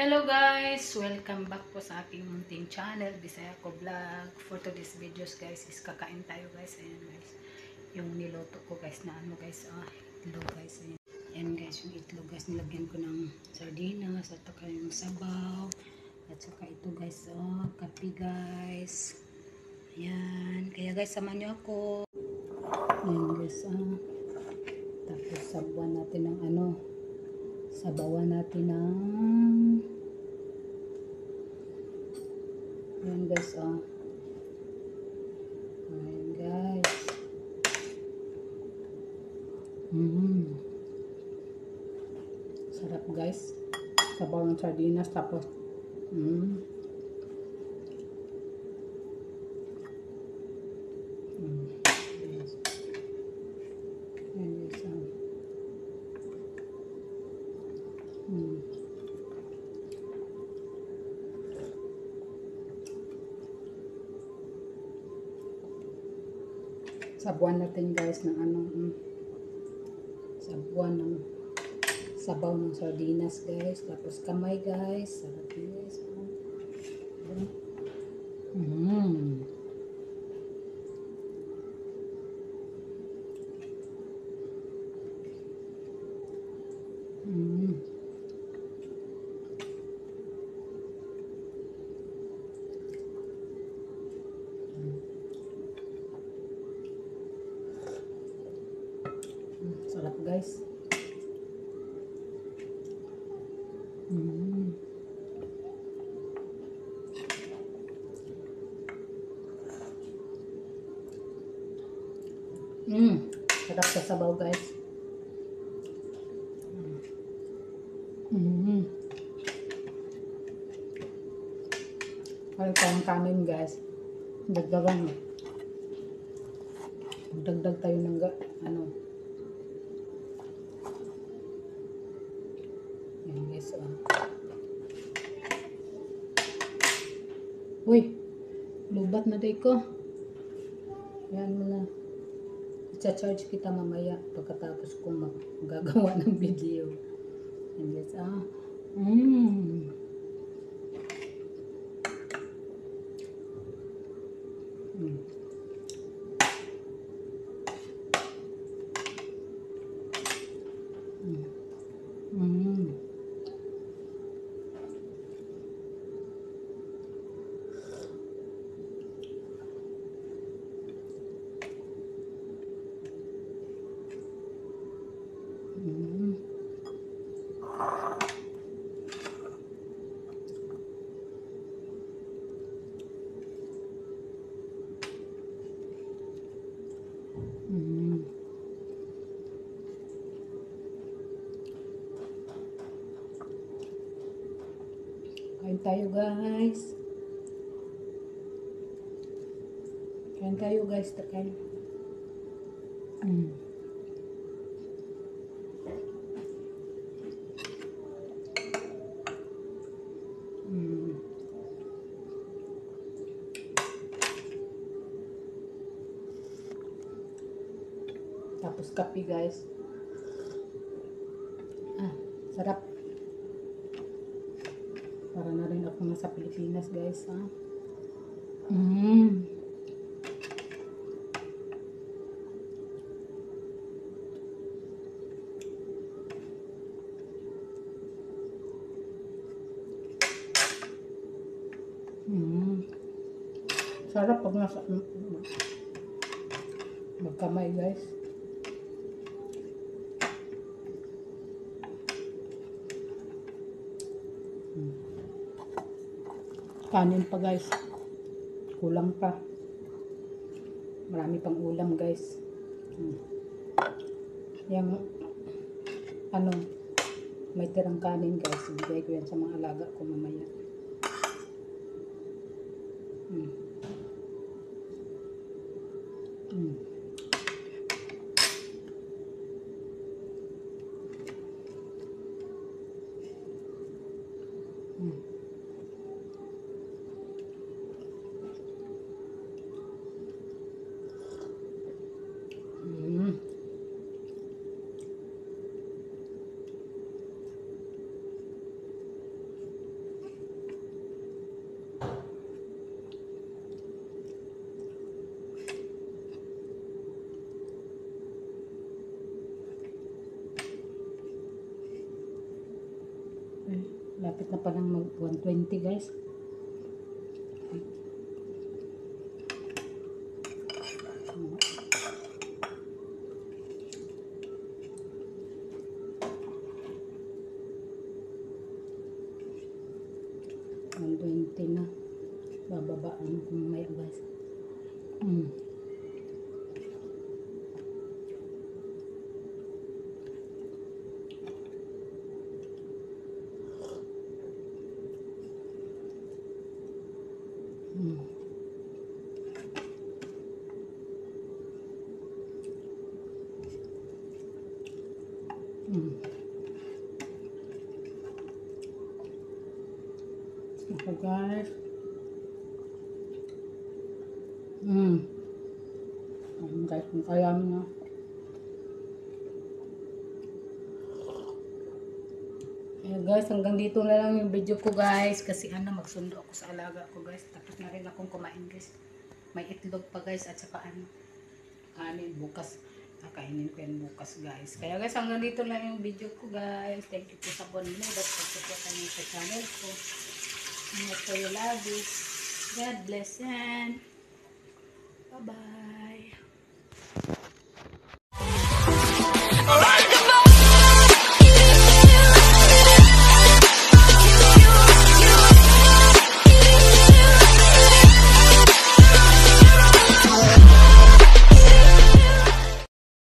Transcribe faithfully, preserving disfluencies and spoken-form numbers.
Hello guys! Welcome back po sa aking munting channel, Bisaya ko Vlog. For today's videos guys is kakain tayo guys. Ayan guys. Yung niloto ko guys na ano guys. Ah, itlog guys. Ayan. Ayan guys yung itlog guys. Nilagyan ko ng sardinas at saka yung sabaw. At saka ito guys. Oh, kape guys. Ayan. Kaya guys samahan nyo ako. Ayan guys. Ah. Tapos sabawan natin ng ano. Sabawan natin ng ayan guys, oh. Ayan guys. Mm. Sarap guys. Sabaw ng sardinas tapos mm. Mm. Yes. Ayan guys, oh. Mm. Sabuan natin guys ng ano, mm, sabuan ng sabaw ng sardinas guys, tapos kamay guys, sarap guys. Mm. Mm. Sarap guys. Mm. Mm. Sarap sa sabaw guys. Mm. Parang tayong kanin guys. Dagdagan. Dagdag tayo ng ano. Yan guys, oh. Uy, lubat na day ko. Yan mo na. I-charge kita mamaya pagkatapos kong magagawa ng video. Yan guys, ah. Mmm. Mm. Mm. Mm. Mm. Mm. Kain tayo guys. Kain tayo guys, kain. Mm. Mm. Tapos kape guys. Ah, sarap. Para na rin ako nasa Pilipinas guys, ha. Mm. Mm. Sarap pag nasa magkamay guys. Mm. Kanin pa guys. Kulang pa. Marami pang ulam guys. Mm. Yung ano, may tirang kanin guys. Ibigay ko yan sa mga alaga ko mamaya. Mm. Mm. Mm. Mm. na palang mag one twenty guys. one twenty na. Bababaan ko mamaya guys. Mm. Mm. Mm. Ako guys. Mm. Ayan guys, kaya na. Ayan guys, hanggang dito na lang yung video ko guys. Kasi ano, magsundo ako sa alaga ko guys. Tapos na rin akong kumain guys. May itlog pa guys at saka ano, kanin bukas. Kakainin ko yan bukas guys. Kaya guys, hanggang dito lang yung video ko guys. Thank you po sa bonus. At pagsuportan niyo sa channel ko. Ingat kayo lagi. God bless and bye-bye.